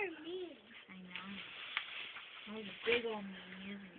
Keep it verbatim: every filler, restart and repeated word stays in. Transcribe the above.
are mean. I know. That was a big old mean, isn't it?